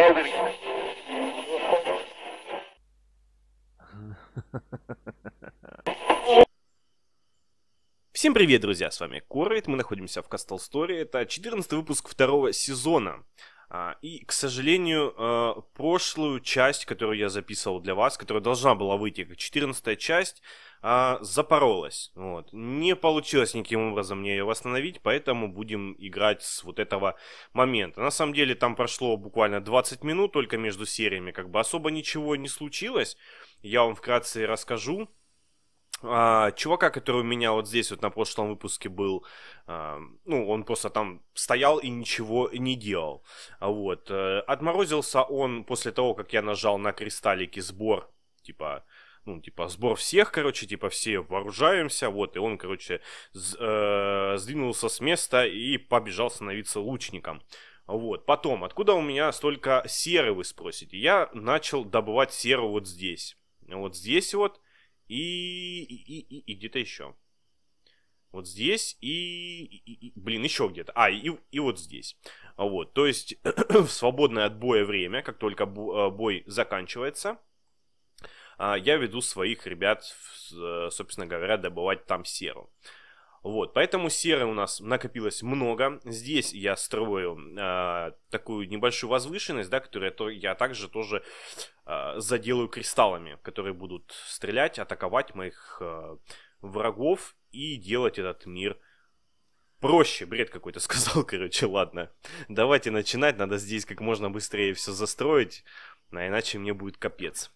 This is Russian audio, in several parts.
Всем привет, друзья, с вами Корвит, мы находимся в Castle Story, это 14 выпуск второго сезона. И, к сожалению, прошлую часть, которую я записывал для вас, которая должна была выйти как 14-я часть, запоролась. Вот. Не получилось никаким образом мне ее восстановить, поэтому будем играть с вот этого момента. На самом деле там прошло буквально 20 минут только между сериями, как бы особо ничего не случилось. Я вам вкратце расскажу. Чувака, который у меня вот здесь вот на прошлом выпуске был, ну, он просто там стоял и ничего не делал. Вот. Отморозился он после того, как я нажал на кристаллики сбор, типа сбор всех, короче, типа все вооружаемся, вот, и он, короче, сдвинулся с места и побежал становиться лучником. Вот, потом, откуда у меня столько серы, вы спросите? Я начал добывать серу вот здесь вот, и где-то еще. Вот здесь блин, еще где-то. И вот здесь. Вот, то есть в свободное от боя время, как только бой заканчивается, я веду своих ребят, собственно говоря, добывать там серу. Вот, поэтому серы у нас накопилось много. Здесь я строю такую небольшую возвышенность, да, которую я также тоже заделаю кристаллами, которые будут стрелять, атаковать моих врагов и делать этот мир проще. Бред какой-то сказал, короче, ладно. Давайте начинать, надо здесь как можно быстрее все застроить, а иначе мне будет капец.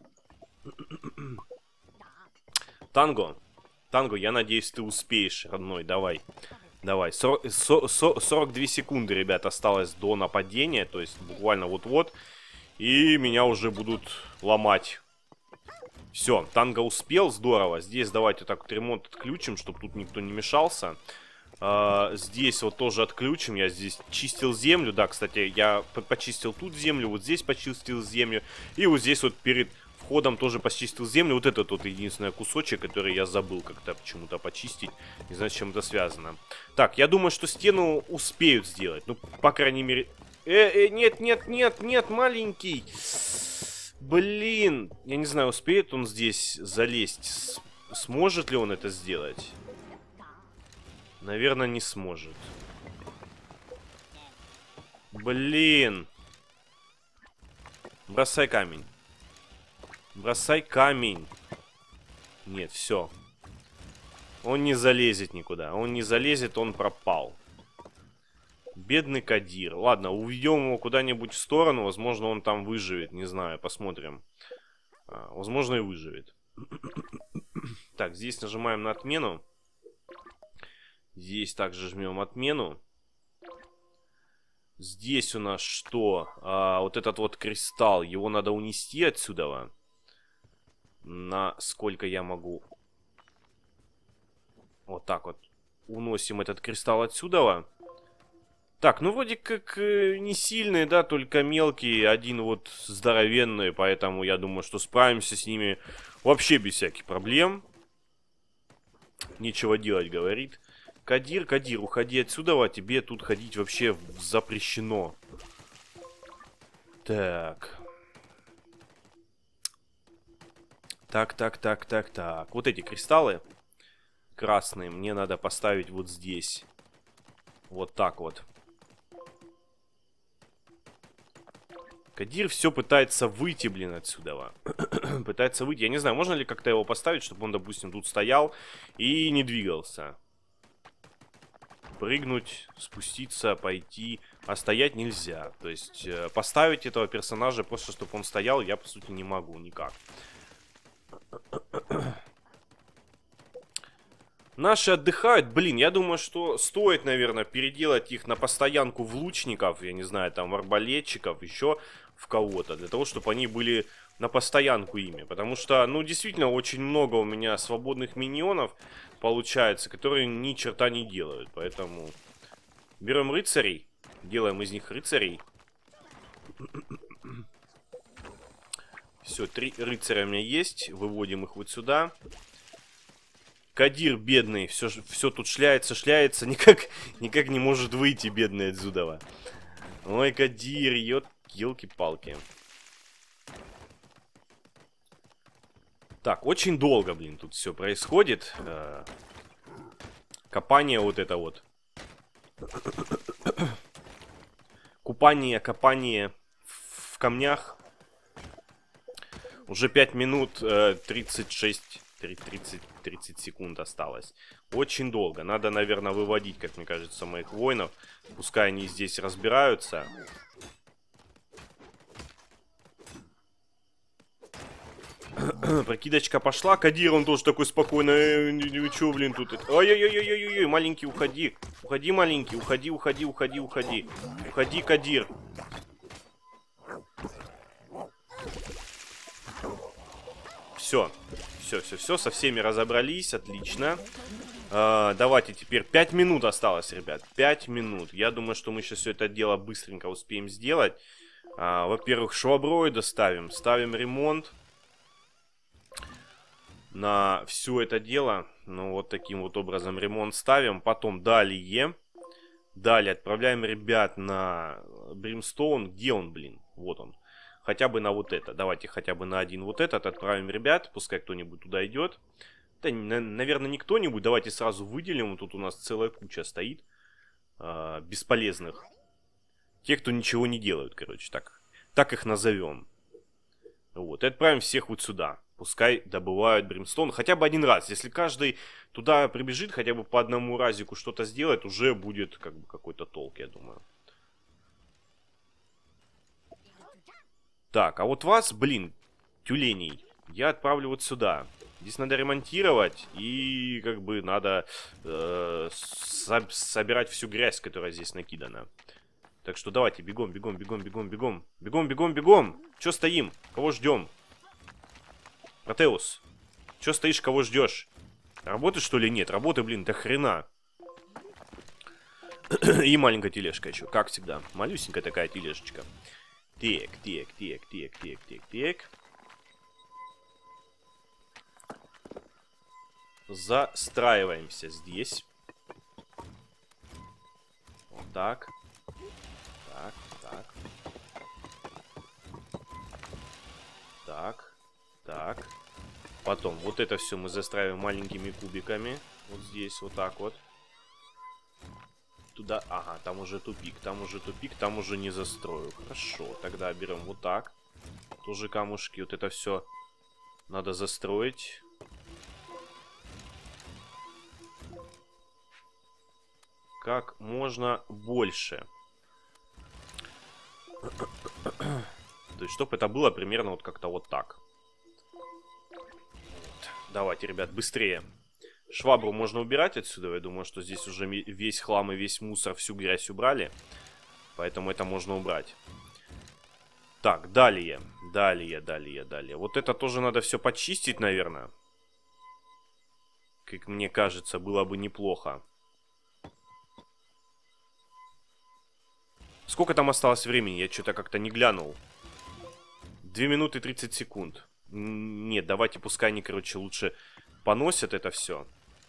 Танго, я надеюсь, ты успеешь, родной, давай. 42 секунды, ребят, осталось до нападения, то есть буквально вот-вот. И меня уже будут ломать. Все, Танго успел, здорово. Здесь давайте так вот ремонт отключим, чтобы тут никто не мешался. Здесь вот тоже отключим. Я здесь чистил землю. Да, кстати, я почистил тут землю, вот здесь почистил землю. И вот здесь вот перед входом тоже почистил землю. Вот этот вот единственный кусочек, который я забыл как-то почему-то почистить. Не знаю, с чем это связано. Так, я думаю, что стену успеют сделать. Ну, по крайней мере... Нет, маленький. Блин, я не знаю, успеет он здесь залезть. Сможет ли он это сделать? Наверное, не сможет. Блин. Бросай камень. Бросай камень. Нет, все. Он не залезет никуда. Он не залезет, он пропал. Бедный Кадир. Ладно, уведем его куда-нибудь в сторону. Возможно, он там выживет. Не знаю, посмотрим. Возможно, и выживет. Так, здесь нажимаем на отмену. Здесь также жмем отмену. Здесь у нас что? Вот этот вот кристалл. Его надо унести отсюда. Насколько я могу. Вот так вот. Уносим этот кристалл отсюда. Так, ну вроде как не сильные, да, только мелкие, один вот здоровенный, поэтому я думаю, что справимся с ними вообще без всяких проблем. Нечего делать, говорит. Кадир, уходи отсюда, тебе тут ходить вообще запрещено. Так. Так. Вот эти кристаллы красные мне надо поставить вот здесь. Вот так вот. Кадир все пытается выйти, блин, отсюда. Пытается выйти. Я не знаю, можно ли как-то его поставить, чтобы он, допустим, тут стоял и не двигался. Прыгнуть, спуститься, пойти. А стоять нельзя. То есть поставить этого персонажа просто, чтобы он стоял, я, по сути, не могу никак. Наши отдыхают. Блин, я думаю, что стоит, наверное, переделать их на постоянку в лучников. Я не знаю, там, в арбалетчиков, еще в кого-то. Для того, чтобы они были на постоянку ими. Потому что, ну, действительно, очень много у меня свободных миньонов получается, которые ни черта не делают. Поэтому берем рыцарей. Делаем из них рыцарей. Все, 3 рыцаря у меня есть. Выводим их вот сюда. Кадир, бедный, все тут шляется, никак не может выйти, бедный, отсюда. Ой, Кадир, Елки-палки. Так, очень долго, блин, тут все происходит. Копание вот это вот. Копание в камнях. Уже 5 минут 30 секунд осталось. Очень долго. Надо, наверное, выводить, как мне кажется, моих воинов. Пускай они здесь разбираются. Прокидочка пошла. Кадир, он тоже такой спокойный. Чё, блин, тут? Ой-ой-ой-ой-ой, маленький, уходи. Уходи, маленький, уходи. Уходи, Кадир. Все, со всеми разобрались, отлично. Давайте теперь 5 минут осталось, ребят, 5 минут. Я думаю, что мы сейчас все это дело быстренько успеем сделать. Во-первых, шваброй доставим, ставим ремонт на все это дело. Ну, вот таким вот образом ремонт ставим. Потом далее отправляем ребят на Бримстоун. Где он, блин? Вот он. Хотя бы на вот это. Давайте хотя бы на один вот этот отправим ребят. Пускай кто-нибудь туда идет. Да, наверное, не кто-нибудь. Давайте сразу выделим. Тут у нас целая куча стоит. Бесполезных. Те, кто ничего не делают, короче. Так их назовем. Вот. И отправим всех вот сюда. Пускай добывают Бримстоун. Хотя бы один раз. Если каждый туда прибежит, хотя бы по одному разику что-то сделает, уже будет как бы какой-то толк, я думаю. Так, а вот вас, блин, тюленей, я отправлю вот сюда. Здесь надо ремонтировать и как бы надо собирать всю грязь, которая здесь накидана. Так что давайте, бегом. Че стоим? Кого ждем? Протеус, че стоишь, кого ждешь? Работы, что ли, нет? Работы, блин, до хрена. И маленькая тележка еще, как всегда. Малюсенькая такая тележечка. Так. Застраиваемся здесь. Вот так. Так. Потом вот это все мы застраиваем маленькими кубиками. Вот здесь, вот так вот. Туда, ага, там уже тупик, там уже не застрою. Хорошо, тогда берем вот так. Тоже камушки, вот это все надо застроить. Как можно больше. То есть, чтобы это было примерно вот как-то вот так. Вот. Давайте, ребят, быстрее. Швабру можно убирать отсюда. Я думаю, что здесь уже весь хлам и весь мусор, всю грязь убрали. Поэтому это можно убрать. Так, далее. Вот это тоже надо все почистить, наверное. Как мне кажется, было бы неплохо. Сколько там осталось времени? Я что-то как-то не глянул. 2 минуты 30 секунд. Нет, давайте пускай они, короче, лучше поносят это все.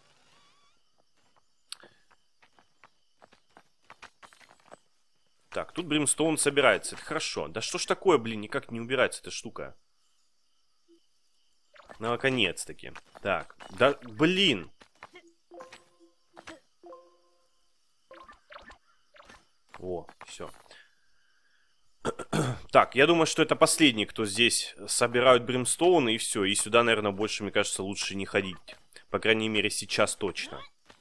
Так, тут Бримстоун собирается. Это хорошо. Да что ж такое, блин, никак не убирается эта штука. Наконец-таки. Так, да, блин. О, все. Так, я думаю, что это последний, кто здесь собирают Бримстоун, и все. И сюда, наверное, больше, мне кажется, лучше не ходить. По крайней мере, сейчас точно.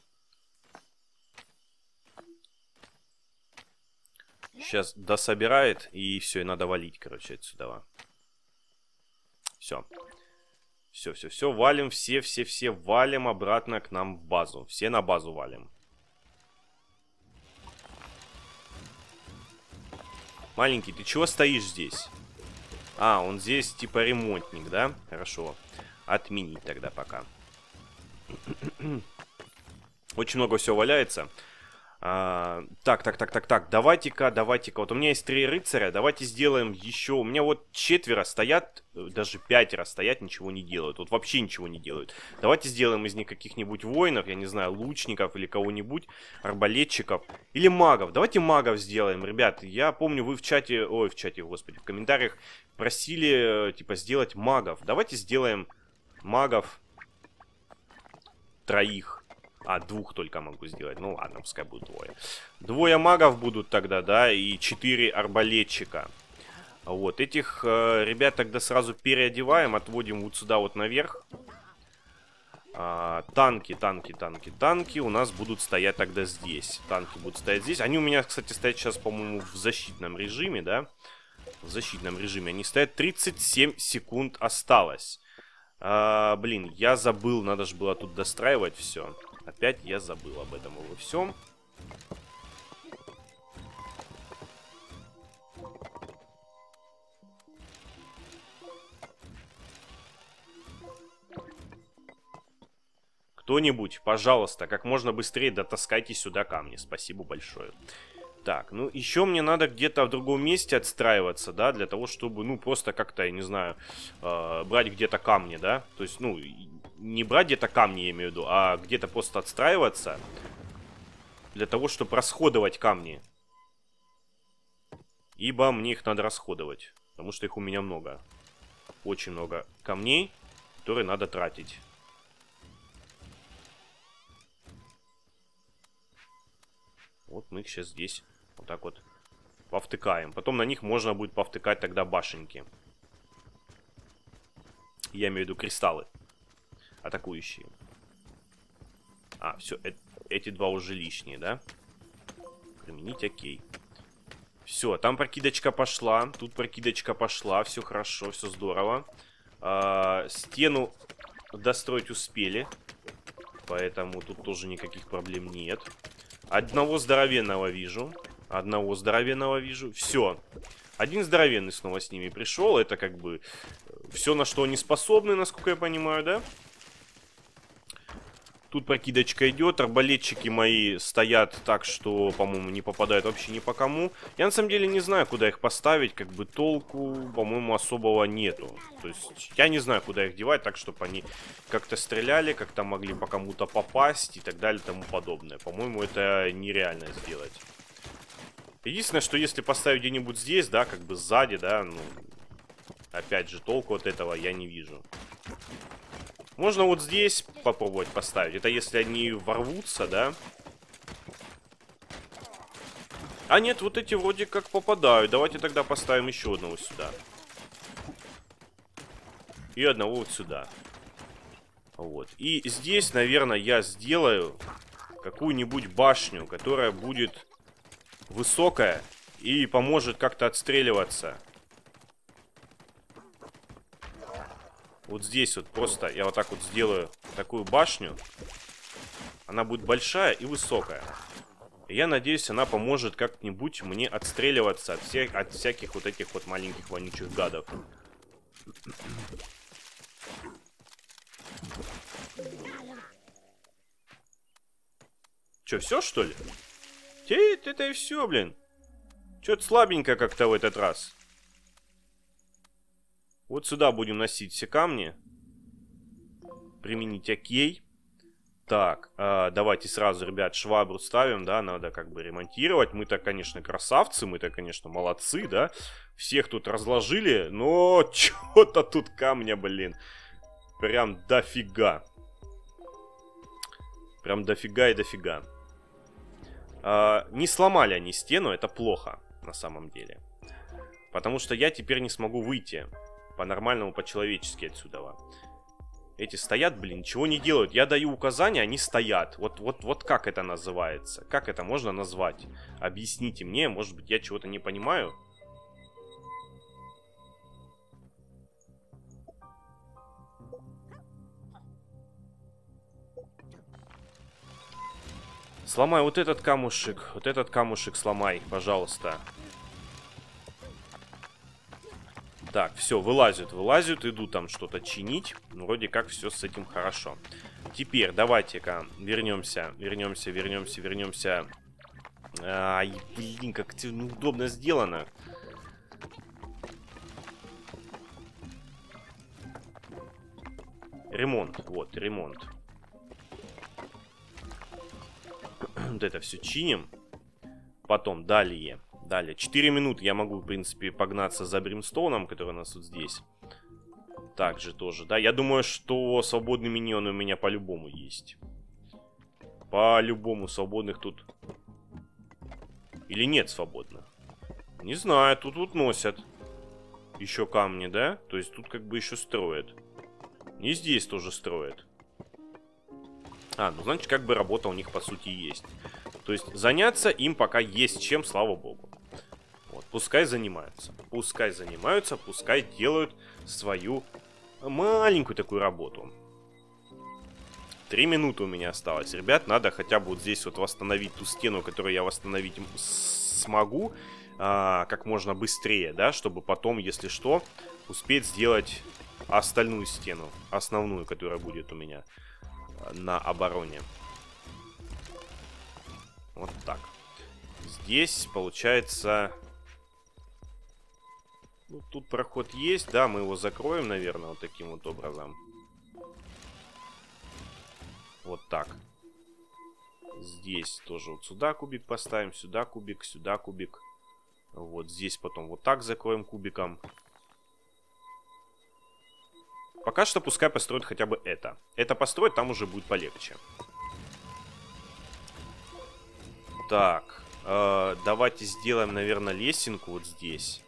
Сейчас дособирает, и все, и надо валить, короче, отсюда. Все. Все, валим, все валим обратно к нам в базу. Все на базу валим. Маленький, ты чего стоишь здесь? А, он здесь типа ремонтник, да? Хорошо. Отменить тогда пока. Очень много всего валяется. Так. Давайте-ка. Вот у меня есть 3 рыцаря. Давайте сделаем еще. У меня вот 4 стоят, даже 5 стоят, ничего не делают. Вот вообще ничего не делают. Давайте сделаем из них каких-нибудь воинов, я не знаю, лучников или кого-нибудь, арбалетчиков. Или магов. Давайте магов сделаем, ребят. Я помню, вы в чате, господи, в комментариях просили, типа, сделать магов. Давайте сделаем магов 3. 2 только могу сделать. Ну ладно, пускай будет 2. 2 магов будут тогда, да, и 4 арбалетчика. Вот, этих ребят тогда сразу переодеваем, отводим вот сюда вот наверх. Танки у нас будут стоять тогда здесь. Танки будут стоять здесь. Они у меня, кстати, стоят сейчас, по-моему, в защитном режиме, да? В защитном режиме они стоят. 37 секунд осталось. Блин, я забыл, надо же было тут достраивать все. Опять я забыл об этом и во всем. Кто-нибудь, пожалуйста, как можно быстрее дотаскайте сюда камни. Спасибо большое. Так, ну еще мне надо где-то в другом месте отстраиваться, да, для того, чтобы, ну, просто как-то, я не знаю, брать где-то камни, да. То есть, ну, не брать где-то камни, я имею в виду, а где-то просто отстраиваться для того, чтобы расходовать камни. Ибо мне их надо расходовать, потому что их у меня много. Очень много камней, которые надо тратить. Вот мы их сейчас здесь вот так вот повтыкаем. Потом на них можно будет повтыкать тогда башенки. Я имею в виду кристаллы атакующие. Все, эти 2 уже лишние, да? Применить, окей. Все, там прокидочка пошла. Тут прокидочка пошла. Все хорошо, все здорово. Стену достроить успели. Поэтому тут тоже никаких проблем нет. Одного здоровенного вижу. Все. Один здоровенный снова с ними пришел. Это как бы все, на что они способны, насколько я понимаю, да? Тут прокидочка идет. Арбалетчики мои стоят так, что, по-моему, не попадают вообще ни по кому. Я на самом деле не знаю, куда их поставить. Как бы толку, по-моему, особого нету. То есть я не знаю, куда их девать, так, чтобы они как-то стреляли, как-то могли по кому-то попасть и так далее и тому подобное. По-моему, это нереально сделать. Единственное, что если поставить где-нибудь здесь, да, как бы сзади, да, ну, опять же, толку от этого я не вижу. Можно вот здесь попробовать поставить. Это если они ворвутся, да? А нет, вот эти вроде как попадают. Давайте тогда поставим еще одного сюда. И одного вот сюда. Вот. И здесь, наверное, я сделаю какую-нибудь башню, которая будет высокая и поможет как-то отстреливаться. Вот здесь вот просто я вот так вот сделаю такую башню. Она будет большая и высокая. И я надеюсь, она поможет как-нибудь мне отстреливаться от всяких вот этих вот маленьких вонючих гадов. Че, все что ли? Это и все, блин. Че-то слабенько как-то в этот раз. Вот сюда будем носить все камни. Применить окей. Так, давайте сразу, ребят, швабру ставим, да, надо как бы ремонтировать. Мы-то, конечно, красавцы, мы-то, конечно, молодцы, да. Всех тут разложили, но что-то тут камня, блин. Прям дофига. Прям дофига и дофига. Не сломали они стену, это плохо, на самом деле. Потому что я теперь не смогу выйти по-нормальному, по-человечески отсюда. Эти стоят, блин, ничего не делают. Я даю указания, они стоят. Вот как это называется? Как это можно назвать? Объясните мне, может быть, я чего-то не понимаю. Сломай вот этот камушек сломай, пожалуйста. Так, все, вылазят, идут там что-то чинить. Вроде как все с этим хорошо. Теперь давайте-ка вернемся Ай, блин, как это неудобно сделано. Ремонт, вот, ремонт. Вот это все чиним. Потом, далее. Далее, 4 минуты я могу, в принципе, погнаться за Бримстоуном, который у нас вот здесь. Также тоже, да. Я думаю, что свободный миньон у меня по-любому есть. По-любому свободных тут... Или нет свободных? Не знаю, тут носят. Еще камни, да? То есть тут как бы еще строят. И здесь тоже строят. Ну значит, как бы работа у них по сути есть. То есть заняться им пока есть чем, слава богу. Вот, пускай занимаются. Пускай занимаются, пускай делают свою маленькую такую работу. 3 минуты у меня осталось. Ребят, надо хотя бы вот здесь вот восстановить ту стену, которую я восстановить смогу. Как можно быстрее, да, чтобы потом, если что, успеть сделать остальную стену. Основную, которая будет у меня на обороне. Вот так. Здесь, получается... Ну, тут проход есть, да, мы его закроем, наверное, вот таким вот образом. Вот так. Здесь тоже вот сюда кубик поставим, сюда кубик, сюда кубик. Вот здесь потом вот так закроем кубиком. Пока что пускай построят хотя бы это. Это построить, там уже будет полегче. Так, давайте сделаем, наверное, лесенку вот здесь.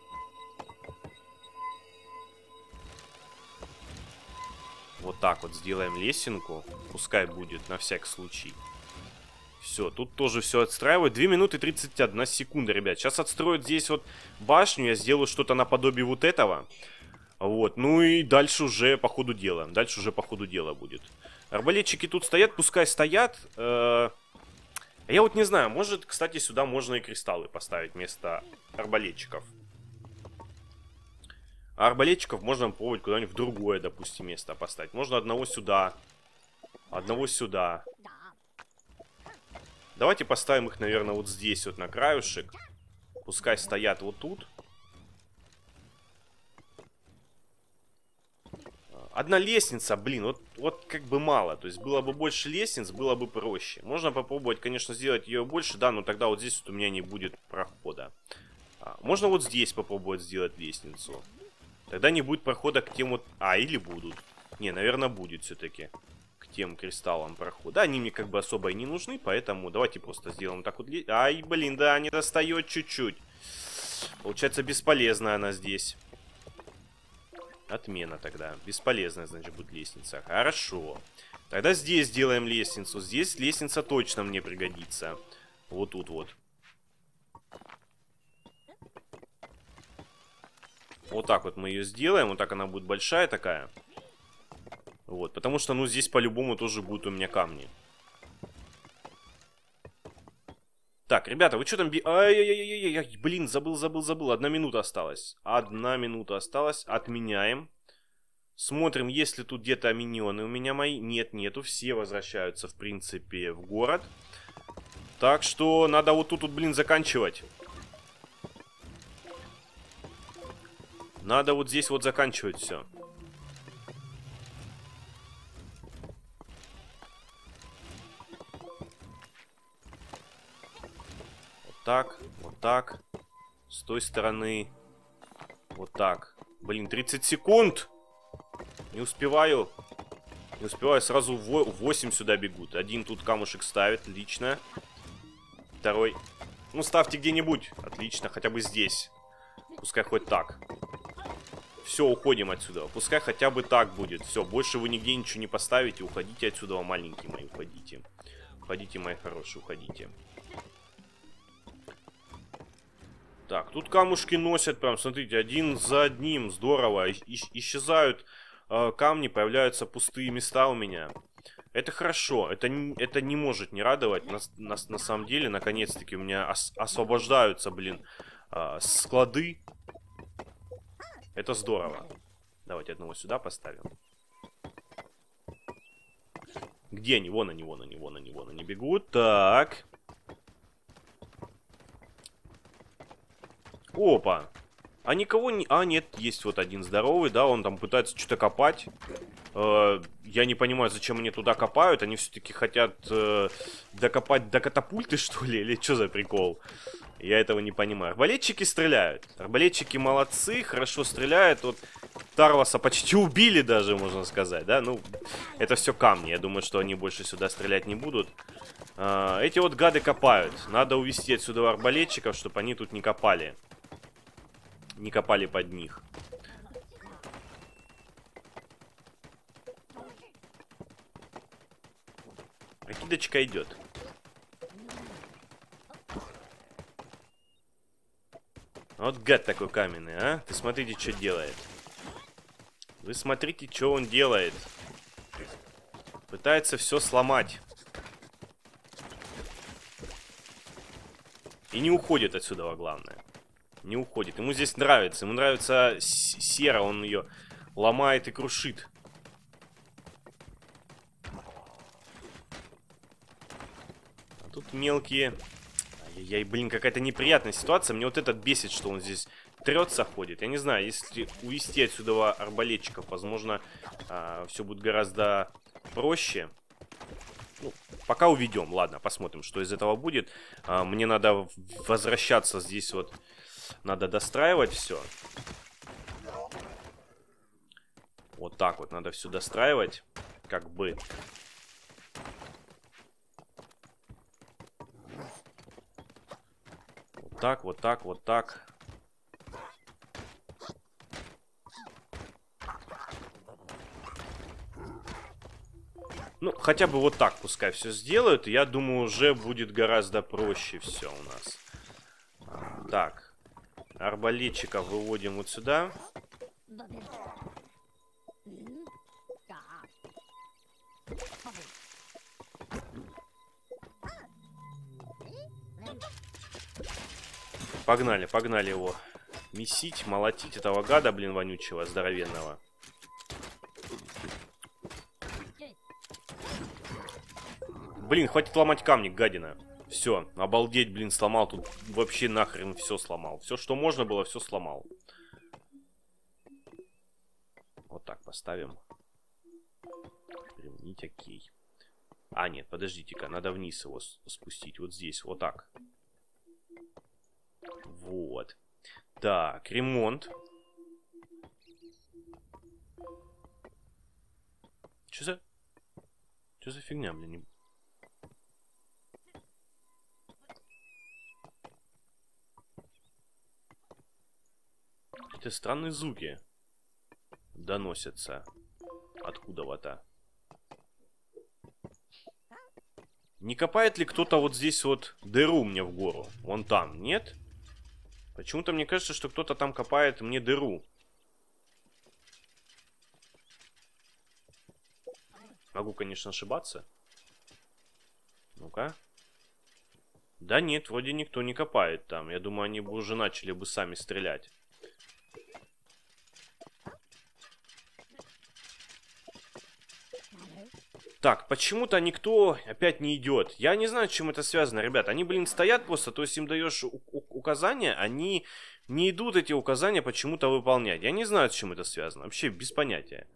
Вот так вот сделаем лесенку. Пускай будет на всякий случай. Все, тут тоже все отстраивают. 2 минуты 31 секунда, ребят. Сейчас отстроят здесь вот башню. Я сделаю что-то наподобие вот этого. Вот, ну и дальше уже по ходу дела. Дальше уже по ходу дела будет. Арбалетчики тут стоят, пускай стоят. Я вот не знаю, может, кстати, сюда можно и кристаллы поставить вместо арбалетчиков. А арбалетчиков можно попробовать куда-нибудь в другое, допустим, место поставить. Можно одного сюда. Одного сюда. Давайте поставим их, наверное, вот здесь вот на краюшек. Пускай стоят вот тут. Одна лестница, блин, вот как бы мало. То есть было бы больше лестниц, было бы проще. Можно попробовать, конечно, сделать ее больше, да, но тогда вот здесь вот у меня не будет прохода. Можно вот здесь попробовать сделать лестницу. Тогда не будет прохода к тем вот... или будут. Не, наверное, будет все-таки к тем кристаллам проход. Да, они мне как бы особо и не нужны, поэтому давайте просто сделаем так вот. Ай, блин, да, не достает чуть-чуть. Получается, бесполезна она здесь. Отмена тогда. Бесполезная, значит, будет лестница. Хорошо. Тогда здесь сделаем лестницу. Здесь лестница точно мне пригодится. Вот тут вот. Вот так вот мы ее сделаем. Вот так она будет большая такая. Вот. Потому что, ну, здесь по-любому тоже будут у меня камни. Так, ребята, вы что там... Ай-яй-яй-яй-яй, блин, забыл. 1 минута осталась. 1 минута осталась. Отменяем. Смотрим, есть ли тут где-то миньоны у меня мои. Нет, нету. Все возвращаются, в принципе, в город. Так что надо вот тут, блин, заканчивать. Надо вот здесь вот заканчивать все. Так, вот так. С той стороны. Вот так. Блин, 30 секунд. Не успеваю. Не успеваю, сразу 8 сюда бегут. Один тут камушек ставит, отлично. Второй. Ну, ставьте где-нибудь. Отлично, хотя бы здесь. Пускай хоть так. Все, уходим отсюда. Пускай хотя бы так будет. Все, больше вы нигде ничего не поставите. Уходите отсюда, маленькие мои, уходите. Уходите, мои хорошие, уходите. Так, тут камушки носят прям, смотрите, один за одним, здорово. Исчезают камни, появляются пустые места у меня. Это хорошо, это не может не радовать. На самом деле, наконец-таки у меня освобождаются, блин, склады. Это здорово. Давайте одного сюда поставим. Где они? Вон они, вон они, вон они, вон они бегут. Так. Опа. А никого не... А, нет, есть вот один здоровый, да, он там пытается что-то копать. Я не понимаю, зачем они туда копают. Они все-таки хотят докопать до катапульты, что ли? Или что за прикол? Я этого не понимаю. Арбалетчики стреляют. Арбалетчики молодцы, хорошо стреляют. Вот Тарваса почти убили даже, можно сказать, да? Ну, это все камни. Я думаю, что они больше сюда стрелять не будут. Эти вот гады копают. Надо увести отсюда арбалетчиков, чтобы они тут не копали. Не копали под них. Ракидочка идет. Вот гад такой каменный, а? Ты смотрите, что делает. Вы смотрите, что он делает. Пытается все сломать. И не уходит отсюда, главное. Не уходит. Ему здесь нравится. Ему нравится сера, он ее ломает и крушит. А тут мелкие... Ай-яй-яй, блин, какая-то неприятная ситуация. Мне вот этот бесит, что он здесь трется, ходит. Я не знаю, если увести отсюда арбалетчиков, возможно, все будет гораздо проще. Ну, пока уведем. Ладно, посмотрим, что из этого будет. Мне надо возвращаться здесь вот. Надо достраивать все. Вот так вот надо все достраивать. Как бы. Вот так, вот так, вот так. Ну, хотя бы вот так пускай все сделают. Я думаю, уже будет гораздо проще все у нас. Так. Арбалетчиков выводим вот сюда. Погнали, погнали его месить, молотить этого гада, блин, вонючего, здоровенного. Блин, хватит ломать камни, гадина. Все, обалдеть, блин, сломал. Тут вообще нахрен все сломал. Все, что можно было, все сломал. Вот так поставим. Применить, окей. А, нет, подождите-ка, надо вниз его спустить. Вот здесь, вот так. Вот. Так, ремонт. Что за фигня, блин? Какие-то странные звуки доносятся откуда-то. Не копает ли кто-то вот здесь вот дыру мне в гору? Вон там, нет? Почему-то мне кажется, что кто-то там копает мне дыру. Могу, конечно, ошибаться. Ну-ка. Да нет, вроде никто не копает там. Я думаю, они бы уже начали бы сами стрелять. Так, почему-то никто опять не идет. Я не знаю, с чем это связано, ребят. Они, блин, стоят просто, то есть им даешь указания, они не идут эти указания почему-то выполнять. Я не знаю, с чем это связано. Вообще без понятия.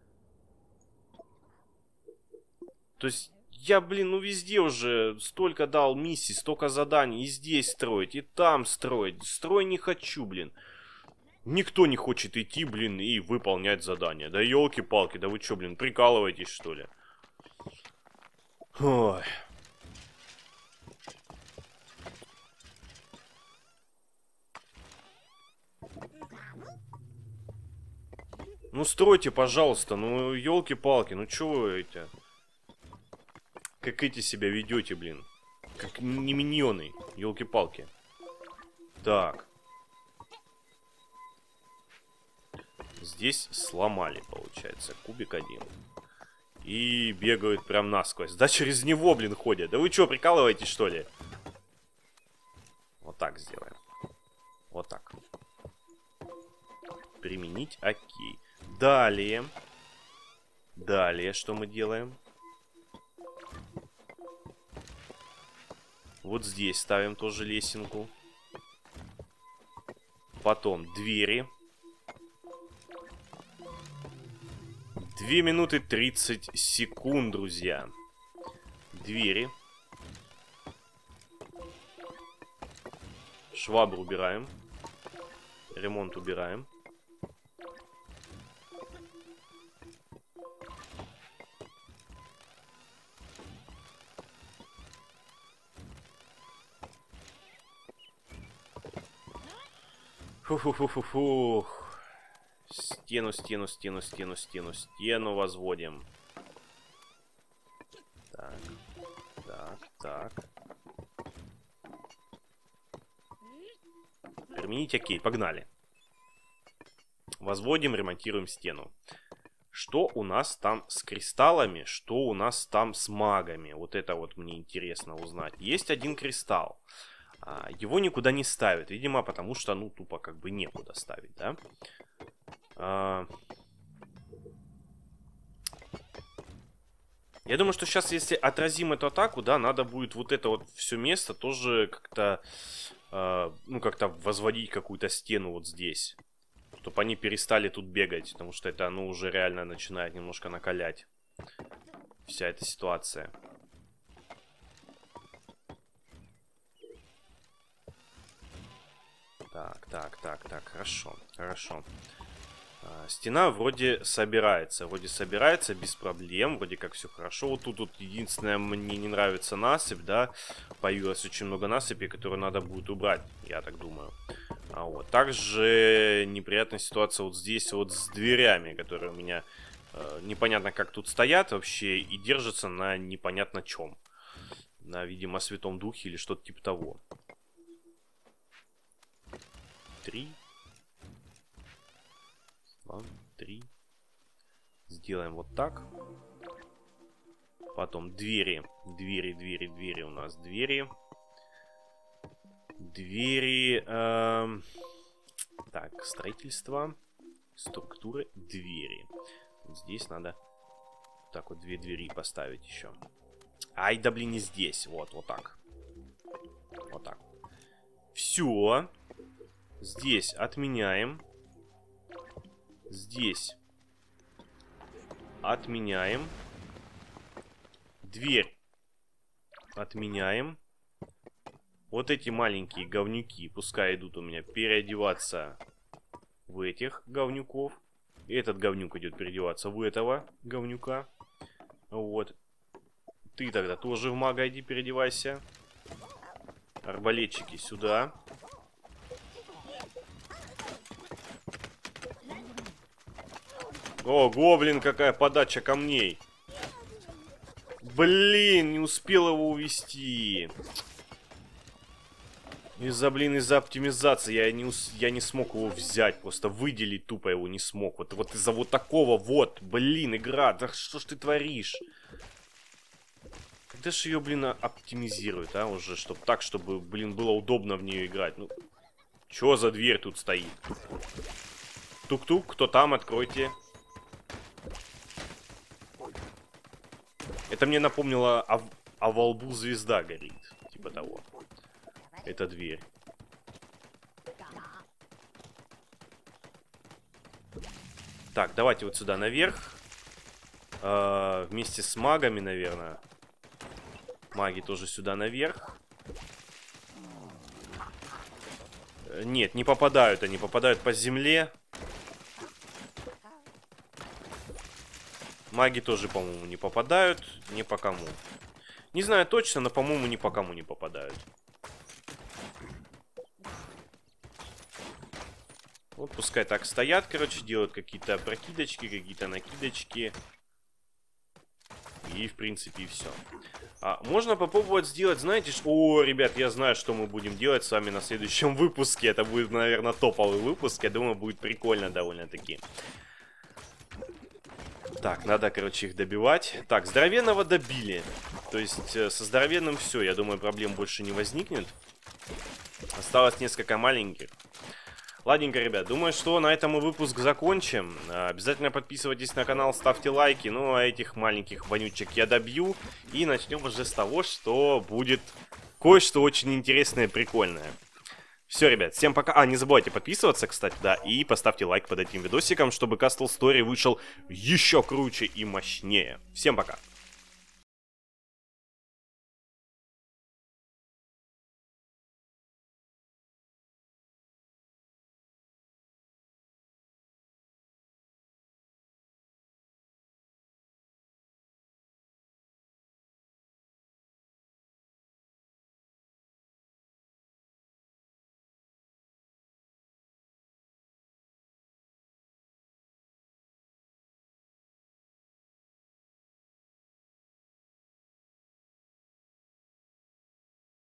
То есть я, блин, ну везде уже столько дал миссий, столько заданий. И здесь строить, и там строить. Строй не хочу, блин. Никто не хочет идти, блин, и выполнять задания. Да елки-палки, да вы что, блин, прикалываетесь, что ли? Ой. Ну стройте, пожалуйста, ну елки-палки, ну чё вы эти? Как эти себя ведете, блин? Как не миньоны, елки-палки. Так. Здесь сломали, получается, кубик один. И бегают прям насквозь. Да через него, блин, ходят. Да вы что, прикалываетесь, что ли? Вот так сделаем. Вот так. Применить, окей. Далее. Далее, что мы делаем? Вот здесь ставим тоже лесенку. Потом двери. 2 минуты 30 секунд, друзья. Двери. Швабру убираем. Ремонт убираем. Фух. Стену возводим. Так. Применить окей, погнали. Возводим, ремонтируем стену. Что у нас там с кристаллами? Что у нас там с магами? Вот это вот мне интересно узнать. Есть один кристалл. Его никуда не ставят. Видимо, потому что, ну, тупо как бы некуда ставить, да? Я думаю, что сейчас, если отразим эту атаку, да, надо будет вот это вот все место тоже как-то, ну, как-то возводить какую-то стену вот здесь. Чтобы они перестали тут бегать, потому что это, ну, уже реально начинает немножко накалять вся эта ситуация. Так, хорошо. Стена вроде собирается без проблем, вроде как все хорошо. Вот тут единственное, мне не нравится насыпь, да, появилось очень много насыпи, которые надо будет убрать, я так думаю. Вот. Также неприятная ситуация вот здесь вот с дверями, которые у меня непонятно как тут стоят вообще и держатся на непонятно чем. На, видимо, Святом Духе или что-то типа того. 3. 3. Сделаем вот так. Потом двери у нас. Двери. Так, строительство. Структуры. Двери. Вот здесь надо так вот 2 двери поставить еще. Ай, да блин, не здесь. Вот так. Вот так. Все. Здесь отменяем. Здесь отменяем. Дверь отменяем. Вот эти маленькие говнюки пускай идут у меня переодеваться в этих говнюков. Этот говнюк идет переодеваться в этого говнюка. Вот. Ты тогда тоже в мага иди переодевайся. Арбалетчики сюда. О, гоблин, какая подача камней. Блин, не успел его увести. Из-за оптимизации я не смог его взять. Просто выделить тупо его не смог. Вот из-за вот такого вот. Блин, игра, да что ж ты творишь? Когда же ее, блин, оптимизируют, а? Уже, чтобы, блин, было удобно в нее играть. Ну, чё за дверь тут стоит? Тук-тук, кто там, откройте. Это мне напомнило, а во лбу звезда горит. Типа того. Это дверь. Так, давайте вот сюда наверх. Вместе с магами, наверное. Маги тоже сюда наверх. Нет, не попадают они. Попадают по земле. Маги тоже, по-моему, не попадают. Ни по кому. Не знаю точно, но, по-моему, ни по кому не попадают. Вот пускай так стоят, короче, делают какие-то прокидочки, какие-то накидочки. И, в принципе, и все. Можно попробовать сделать, знаете, О, ребят, я знаю, что мы будем делать с вами на следующем выпуске. Это будет, наверное, топовый выпуск. Я думаю, будет прикольно довольно-таки. Так, надо, короче, их добивать. Так, здоровенного добили. То есть, со здоровенным все. Я думаю, проблем больше не возникнет. Осталось несколько маленьких. Ладненько, ребят, думаю, что на этом мы выпуск закончим. Обязательно подписывайтесь на канал, ставьте лайки. Ну, а этих маленьких вонючек я добью. И начнем уже с того, что будет кое-что очень интересное и прикольное. Все, ребят, всем пока. А, не забывайте подписываться, кстати, да, и поставьте лайк под этим видосиком, чтобы Castle Story вышел еще круче и мощнее. Всем пока.